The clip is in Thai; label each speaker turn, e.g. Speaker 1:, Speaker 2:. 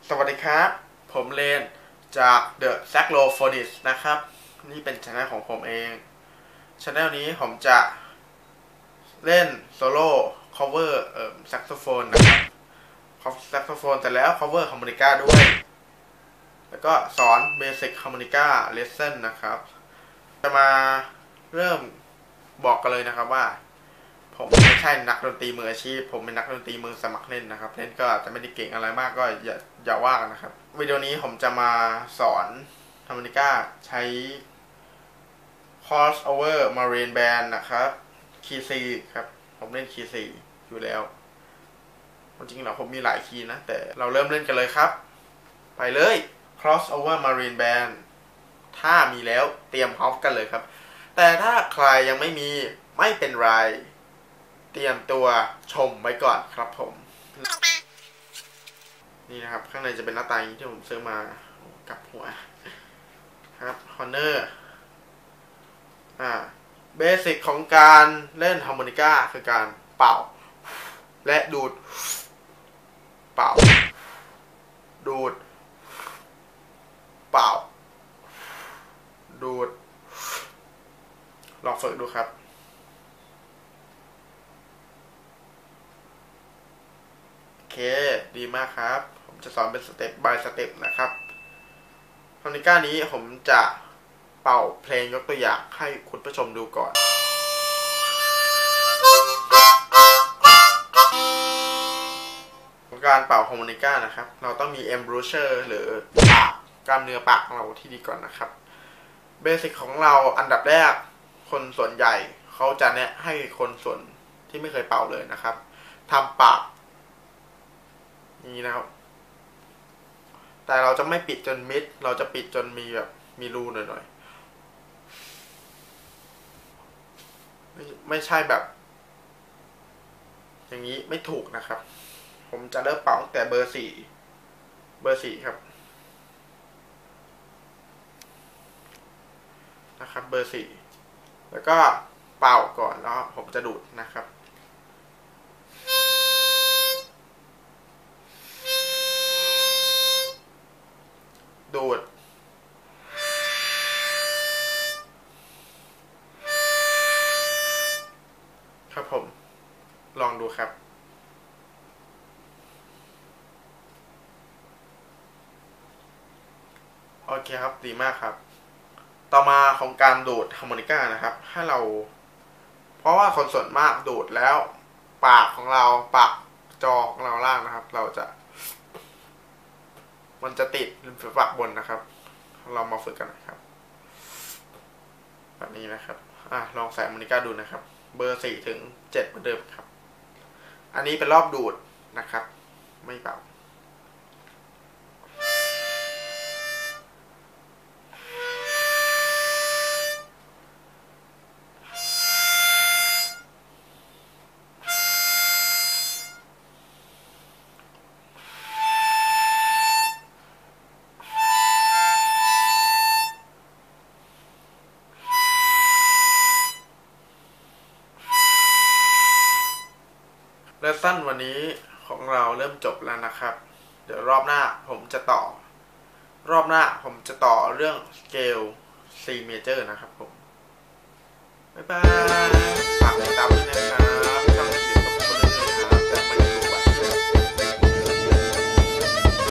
Speaker 1: สวัสดีครับผมเลนจาก The Saxophonist นะครับนี่เป็นช anel ของผมเองช anel นี้ผมจะเล่นโซโล่ cover แซกโซโฟนนะครับแซกโซโฟนแต่แล้ว cover ฮาร์โมนิกาด้วยแล้วก็สอน Basic Harmonica Lesson นะครับจะมาเริ่มบอกกันเลยนะครับว่าผมไม่ใช่นักดนตรีมืออาชีพผมเป็นนักดนตรีมือสมัครเล่นนะครับเล่นก็จะไม่ได้เก่งอะไรมากก็อย่าว่ากันนะครับวิดีโอนี้ผมจะมาสอนฮาร์โมนิกาใช้ crossover marine band นะครับคีย์ C ครับผมเล่นคีย์ C อยู่แล้วจริงๆแล้วผมมีหลายคีย์นะแต่เราเริ่มเล่นกันเลยครับไปเลย crossover marine band ถ้ามีแล้วเตรียมพร้อมกันเลยครับแต่ถ้าใครยังไม่มีไม่เป็นไรเตรียมตัวชมไว้ก่อนครับผมนี่นะครับข้างในจะเป็นหน้าตาอย่างที่ผมซื้อมากับหัวครับฮอนเนอร์เบสิกของการเล่นฮาร์โมนิกาคือการเป่าและดูดเป่าดูดเป่าดูดลองฝึกดูครับโอเคดีมากครับผมจะสอนเป็นสเต็ป by สเต็ปนะครับฮาร์โมนิกานี้ผมจะเป่าเพลงยกตัวอย่างให้คุณผู้ชมดูก่อนการเป่าฮาร์โมนิกานะครับเราต้องมี embouchure หรือปากกล้ามเนื้อปากของเราที่ดีก่อนนะครับเบสิกของเราอันดับแรกคนส่วนใหญ่เขาจะแนะให้คนส่วนที่ไม่เคยเป่าเลยนะครับทำปากนี้นะครับแต่เราจะไม่ปิดจนมิดเราจะปิดจนมีแบบมีรูหน่อยๆไม่ใช่แบบอย่างนี้ไม่ถูกนะครับผมจะเริ่มเป่าตั้งแต่เบอร์สี่ครับนะครับเบอร์สี่แล้วก็เป่าก่อนแล้วผมจะดูดนะครับดูดครับผมลองดูครับโอเคครับดีมากครับต่อมาของการดูดฮาร์โมนิกานะครับให้เราเพราะว่าคนส่วนมากดูดแล้วปากของเราปากจอของเราล่างนะครับมันจะติดริมฝีปากบนนะครับเรามาฝึกกันนะครับแบบนี้นะครับลองใส่ฮาร์โมนิกาดูนะครับเบอร์4 ถึง 7เหมือนเดิมครับอันนี้เป็นรอบดูดนะครับไม่เป่าเลสซั่นวันนี้ของเราเริ่มจบแล้วนะครับเดี๋ยวรอบหน้าผมจะต่อเรื่องสเกล C major นะครับผมบ๊ายบายฝากติดตามด้วยนะครับ